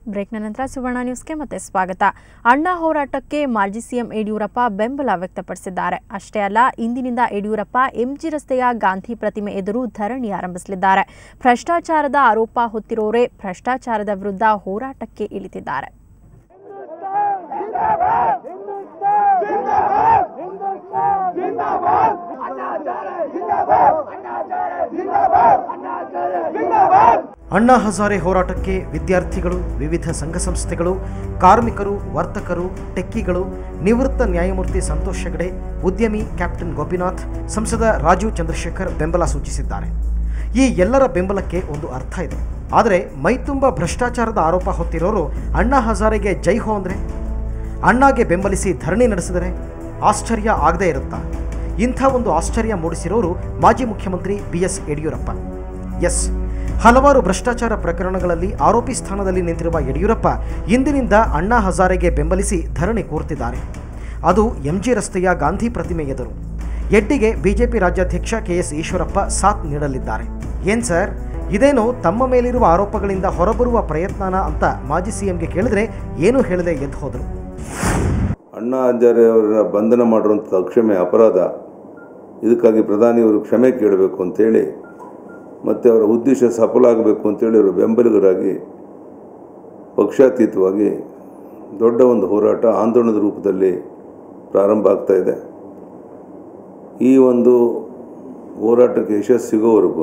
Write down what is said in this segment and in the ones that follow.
ಬ್ರೇಕ್ನ ನಂತರ ಸುವರ್ಣ ನ್ಯೂಸ್ಗೆ ಮತ್ತೆ ಸ್ವಾಗತ. ಅಣ್ಣಾ ಹೋರಾಟಕ್ಕೆ ಮಾಜಿ ಸಿಎಂ ಯಡಿಯೂರಪ್ಪ ಬೆಂಬಲ ವ್ಯಕ್ತಪಡಿಸಿದ್ದಾರೆ. ಅಷ್ಟೇ ಅಲ್ಲ, ಇಂದಿನಿಂದ ಯಡಿಯೂರಪ್ಪ ಎಂಜಿ ರಸ್ತೆಯ ಗಾಂಧಿ ಪ್ರತಿಮೆ ಎದುರು ಧರಣಿ ಆರಂಭಿಸಲಿದ್ದಾರೆ. ಭ್ರಷ್ಟಾಚಾರದ ಆರೋಪ ಹೊತ್ತಿರೋರೇ ಭ್ರಷ್ಟಾಚಾರದ ವಿರುದ್ಧ ಹೋರಾಟಕ್ಕೆ ಇಳಿತಿದ್ದಾರೆ. ಅಣ್ಣಾ ಹಜಾರೆ ಹೋರಾಟಕ್ಕೆ ವಿದ್ಯಾರ್ಥಿಗಳು, ವಿವಿಧ ಸಂಘ ಸಂಸ್ಥೆಗಳು, ಕಾರ್ಮಿಕರು, ವರ್ತಕರು, ಟೆಕ್ಕಿಗಳು, ನಿವೃತ್ತ ನ್ಯಾಯಮೂರ್ತಿ ಸಂತೋಷ್ ಹೆಗಡೆ, ಉದ್ಯಮಿ ಕ್ಯಾಪ್ಟನ್ ಗೋಪಿನಾಥ್, ಸಂಸದ ರಾಜೀವ್ ಚಂದ್ರಶೇಖರ್ ಬೆಂಬಲ ಸೂಚಿಸಿದ್ದಾರೆ. ಈ ಎಲ್ಲರ ಬೆಂಬಲಕ್ಕೆ ಒಂದು ಅರ್ಥ ಇದೆ. ಆದರೆ ಮೈತುಂಬ ಭ್ರಷ್ಟಾಚಾರದ ಆರೋಪ ಹೊತ್ತಿರೋರು ಅಣ್ಣಾ ಹಜಾರೆಗೆ ಜೈ ಹೋ ಅಂದರೆ, ಅಣ್ಣಾಗೆ ಬೆಂಬಲಿಸಿ ಧರಣಿ ನಡೆಸಿದರೆ ಆಶ್ಚರ್ಯ ಆಗದೇ ಇರುತ್ತಾ? ಇಂಥ ಒಂದು ಆಶ್ಚರ್ಯ ಮೂಡಿಸಿರೋರು ಮಾಜಿ ಮುಖ್ಯಮಂತ್ರಿ BS ಯಡಿಯೂರಪ್ಪ. ಎಸ್, ಹಲವಾರು ಭ್ರಷ್ಟಾಚಾರ ಪ್ರಕರಣಗಳಲ್ಲಿ ಆರೋಪಿ ಸ್ಥಾನದಲ್ಲಿ ನಿಂತಿರುವ ಯಡಿಯೂರಪ್ಪ ಇಂದಿನಿಂದ ಅಣ್ಣಾ ಹಜಾರೆಗೆ ಬೆಂಬಲಿಸಿ ಧರಣಿ ಕೂರ್ತಿದ್ದಾರೆ. ಅದು MG ರಸ್ತೆಯ ಗಾಂಧಿ ಪ್ರತಿಮೆ ಎದುರು. ಎಡ್ಡಿಗೆ ಬಿಜೆಪಿ ರಾಜ್ಯಾಧ್ಯಕ್ಷ KS ಈಶ್ವರಪ್ಪ ಸಾಥ್ ನೀಡಲಿದ್ದಾರೆ. ಏನ್ ಸರ್, ಇದೇನು ತಮ್ಮ ಮೇಲಿರುವ ಆರೋಪಗಳಿಂದ ಹೊರಬರುವ ಪ್ರಯತ್ನನ ಅಂತ ಮಾಜಿ CMಗೆ ಕೇಳಿದ್ರೆ ಏನು ಹೇಳದೆ ಎದ್ದು ಹೋದರು. ಅಣ್ಣಾ ಹಜಾರೆ ಅವರ ಬಂಧನ ಮಾಡಿರುವಂಥ ಅಕ್ಷಮ್ಯ ಅಪರಾಧ, ಇದಕ್ಕಾಗಿ ಪ್ರಧಾನಿಯವರು ಕ್ಷಮೆ ಕೇಳಬೇಕು ಅಂತೇಳಿ ಮತ್ತು ಅವರ ಉದ್ದೇಶ ಸಫಲ ಆಗಬೇಕು ಅಂತೇಳಿ ಅವರು ಬೆಂಬಲಿಗರಾಗಿ ಪಕ್ಷಾತೀತವಾಗಿ ದೊಡ್ಡ ಒಂದು ಹೋರಾಟ ಆಂದೋಲನದ ರೂಪದಲ್ಲಿ ಪ್ರಾರಂಭ ಆಗ್ತಾ ಇದೆ. ಈ ಒಂದು ಹೋರಾಟಕ್ಕೆ ಯಶಸ್ಸು ಸಿಗೋವರೆಗೂ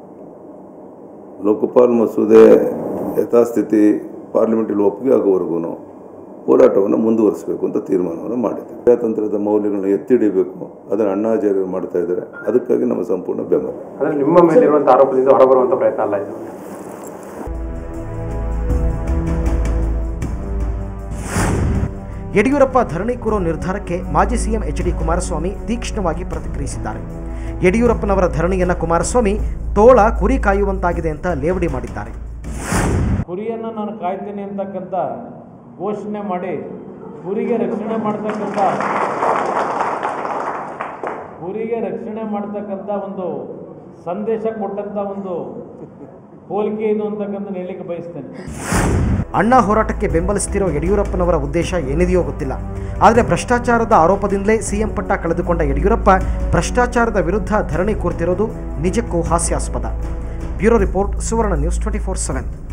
ಲೋಕಪಾಲ್ ಮಸೂದೆ ಯಥಾಸ್ಥಿತಿ ಪಾರ್ಲಿಮೆಂಟಲ್ಲಿ ಒಪ್ಪಿಗೆ ಆಗೋವರೆಗೂ ಹೋರಾಟವನ್ನು ಮುಂದುವರಿಸಬೇಕು ಅಂತ ತೀರ್ಮಾನವನ್ನು ಮಾಡಿದೆ. ಪ್ರಜಾತಂತ್ರದ ಮೌಲ್ಯಗಳನ್ನ ಎತ್ತಿ ಹಿಡಿಬೇಕು, ಅದನ್ನು ಅಣ್ಣಾ ಹಜಾರೆ ಮಾಡ್ತಾ ಇದ್ದಾರೆ. ಅದಕ್ಕಾಗಿ ನಮ್ಮ ಸಂಪೂರ್ಣ ಬೆಂಬಲ. ಅಂದರೆ ನಿಮ್ಮ ಮೇಲಿರುವಂಥ ಆರೋಪದಿಂದ ಹೊರಬರುವಂಥ ಪ್ರಯತ್ನ ಅಲ್ಲ ಇದು. ಯಡಿಯೂರಪ್ಪ ಧರಣಿ ಕೂರೋ ನಿರ್ಧಾರಕ್ಕೆ ಮಾಜಿ CM HD ಕುಮಾರಸ್ವಾಮಿ ತೀಕ್ಷ್ಣವಾಗಿ ಪ್ರತಿಕ್ರಿಯಿಸಿದ್ದಾರೆ. ಯಡಿಯೂರಪ್ಪನವರ ಧರಣಿಯನ್ನು ಕುಮಾರಸ್ವಾಮಿ ತೋಳ ಕುರಿ ಕಾಯುವಂತಾಗಿದೆ ಅಂತ ಲೇವಡಿ ಮಾಡಿದ್ದಾರೆ. ಕುರಿಯನ್ನು ನಾನು ಕಾಯ್ತೀನಿ ಅಂತಕ್ಕಂಥ ಘೋಷಣೆ ಮಾಡಿ ಕುರಿಗೆ ರಕ್ಷಣೆ ಮಾಡ್ತಕ್ಕಂಥ ಒಂದು ಸಂದೇಶ ಕೊಟ್ಟಂಥ ಒಂದು ಹೋಲಿಕೆ ಇದು ಅಂತಕ್ಕಂಥ ಹೇಳಲಿಕ್ಕೆ ಬಯಸ್ತೇನೆ. ಅಣ್ಣಾ ಹೋರಾಟಕ್ಕೆ ಬೆಂಬಲಿಸುತ್ತಿರೋ ಯಡಿಯೂರಪ್ಪನವರ ಉದ್ದೇಶ ಏನಿದೆಯೋ ಗೊತ್ತಿಲ್ಲ. ಆದರೆ ಭ್ರಷ್ಟಾಚಾರದ ಆರೋಪದಿಂದಲೇ CM ಪಟ್ಟ ಕಳೆದುಕೊಂಡ ಯಡಿಯೂರಪ್ಪ ಭ್ರಷ್ಟಾಚಾರದ ವಿರುದ್ಧ ಧರಣಿ ಕೂರ್ತಿರೋದು ನಿಜಕ್ಕೂ ಹಾಸ್ಯಾಸ್ಪದ. Bureau report, Suvarna news 24/7.